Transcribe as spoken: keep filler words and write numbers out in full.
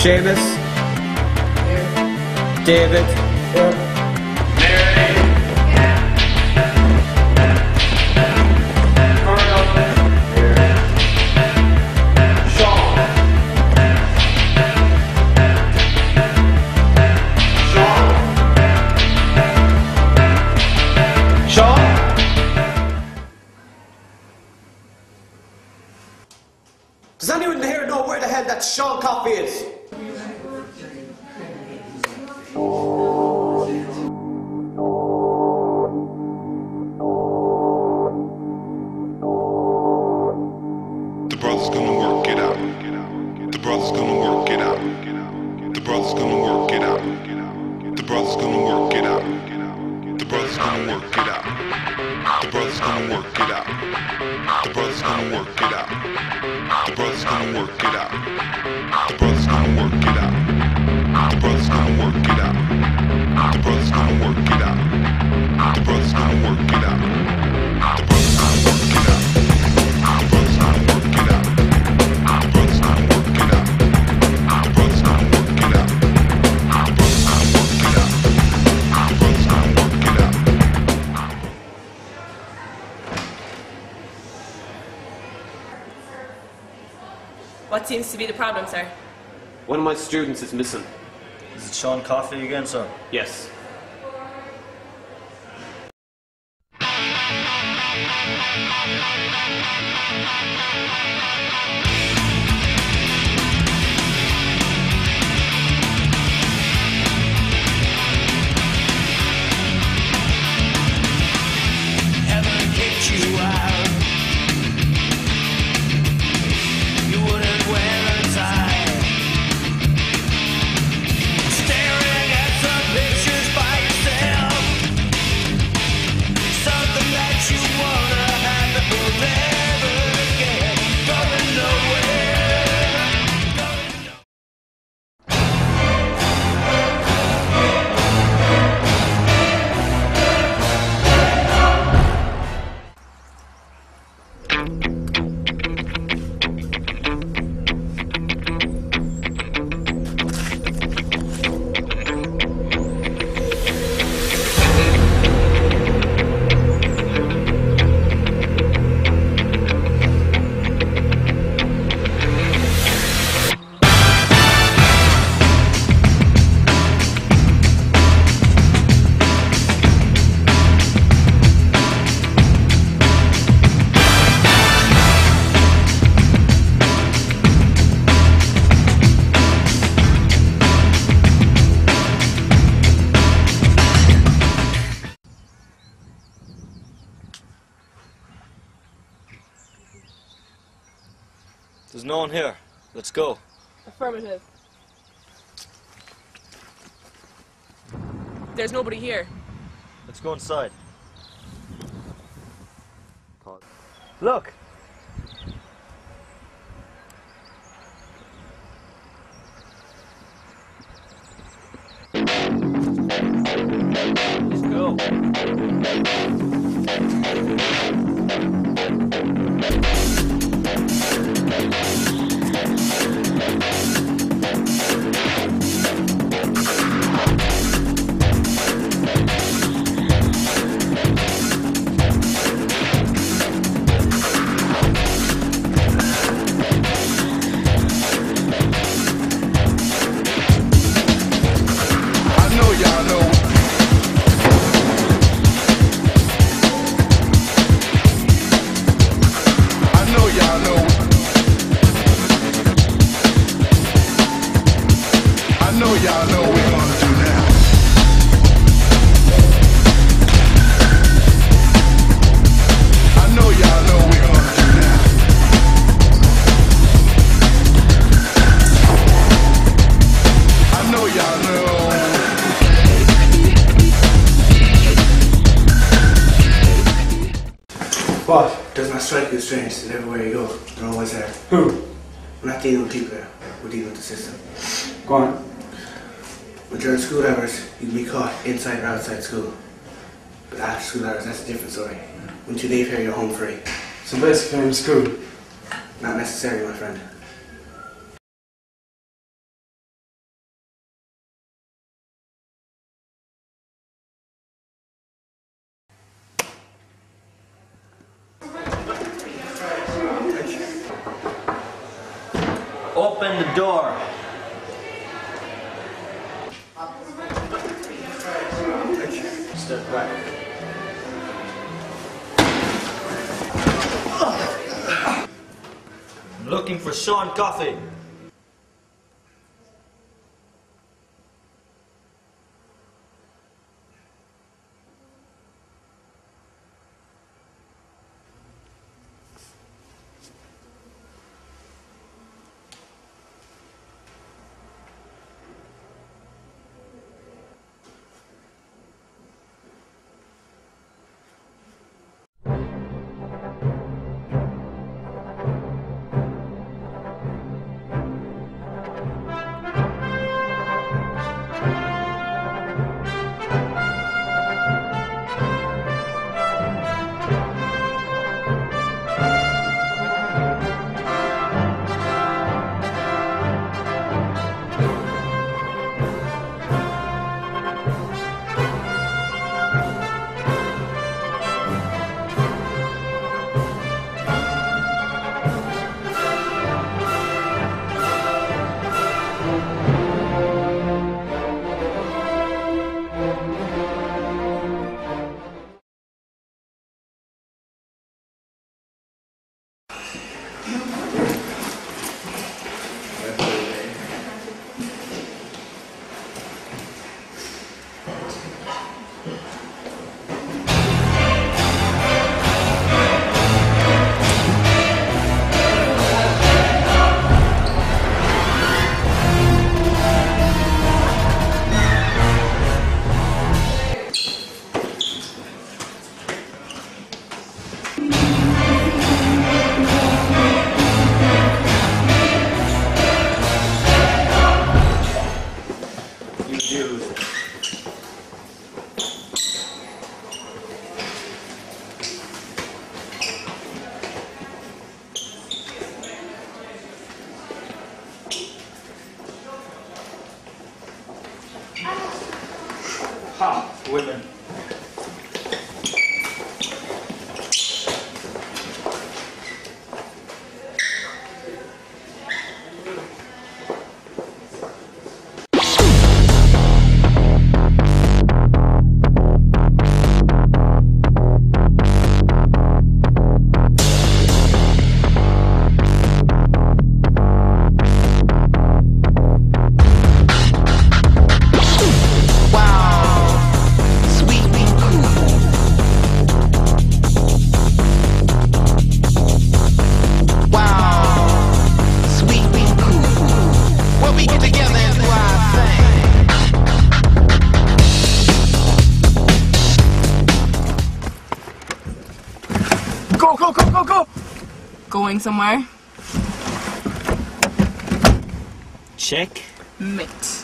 Seamus. Here. David. Here. Mary. Colonel. Here. Sean. Sean. Sean. Does anyone here know where the hell that Sean Coffey is? The brother's gonna work it out. The brother's gonna work it out. The brother's gonna work it out. The brother's gonna work it out. The brother's gonna work it out. The brother's gonna work it out. The brother's gonna work it out. The brother's gonna work it out. The brother's gonna work it out. The brother's gonna work it out. The brother's gonna work it out. The brother's gonna work it out. The brother's gonna work it out. The brother's gonna work it out. The brother's gonna work it out. The brother's gonna work it out. The brother's gonna work it out. The brother's gonna work it out. What seems to be the problem, sir? One of my students is missing. Is it Sean Coffey again, sir? Yes. Heaven kicked you out. You wouldn't wear a tie. Staring at some pictures by yourself. Something that you wanna have that will never get. Going nowhere. Going nowhere. There's no one here. Let's go. Affirmative. There's nobody here. Let's go inside. Look! Let's go. I know y'all know. I know y'all know. I know y'all know what we're gonna do now. I know y'all know what we're gonna do now. I know y'all know. What? Does not strike you as strange that everywhere you go, they're always there? Who? We're not dealing with people here, we're dealing with the system. Go on. When during school hours, you can be caught inside or outside school. But after school hours, that's a different story. Once you leave here, you're home free. So basically I'm in school. Not necessarily, my friend. open the door. Step back. I'm looking for Sean Coffey. Ha! Women. Go, go, go, go, go! Going somewhere? Check. Mate.